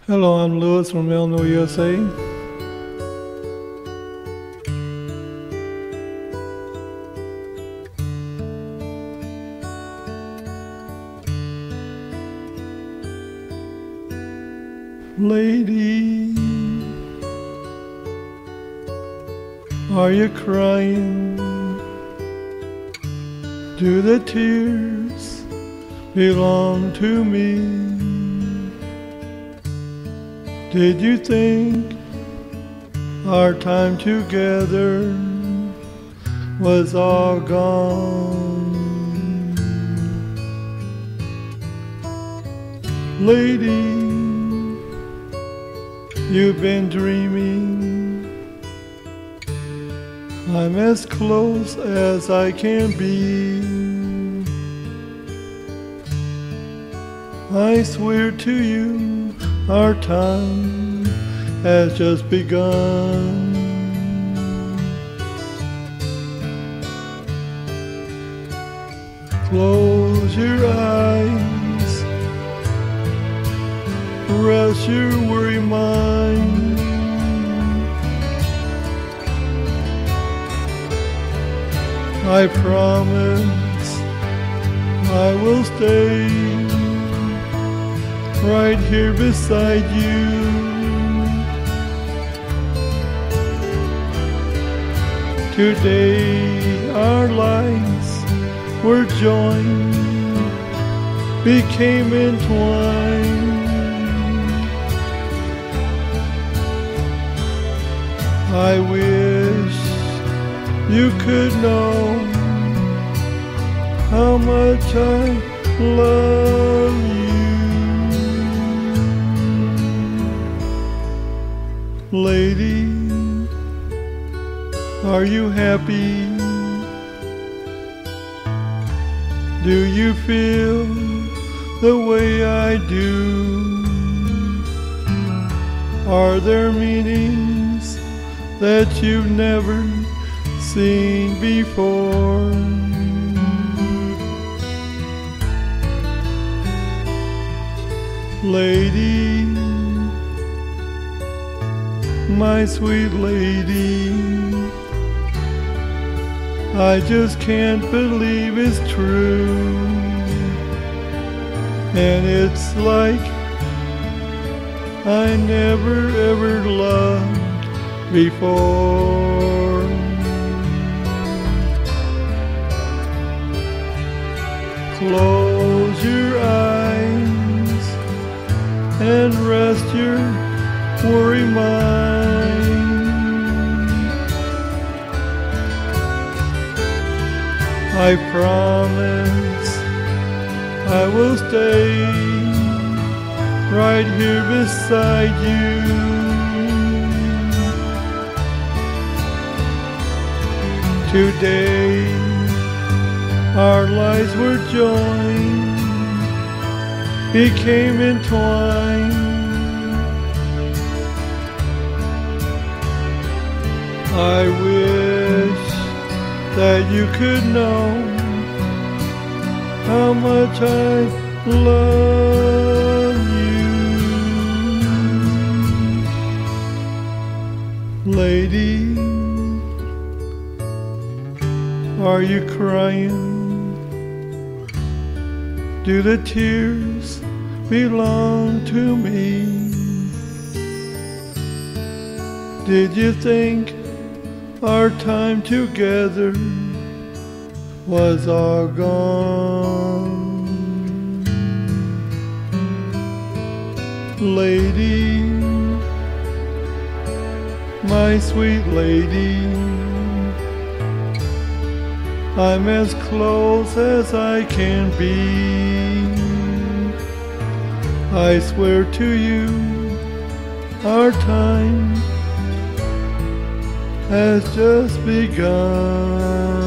Hello, I'm Louis from Illinois, USA. Lady, are you crying? Do the tears belong to me? Did you think our time together was all gone? Lady, you've been dreaming. I'm as close as I can be. I swear to you, our time has just begun. Close your eyes, rest your weary mind. I promise I will stay right here beside you. Today our lives were joined, became entwined. I wish you could know how much I love you. Lady, are you happy? Do you feel the way I do? Are there meanings that you've never seen before? Lady, my sweet lady, I just can't believe it's true. And it's like I never ever loved before. Close your eyes and rest your worry mind. I promise I will stay right here beside you. Today our lives were joined, became entwined. I wish that you could know how much I love you. Lady, are you crying? Do the tears belong to me? Did you think our time together was all gone? Lady, my sweet lady, I'm as close as I can be. I swear to you, our time has just begun.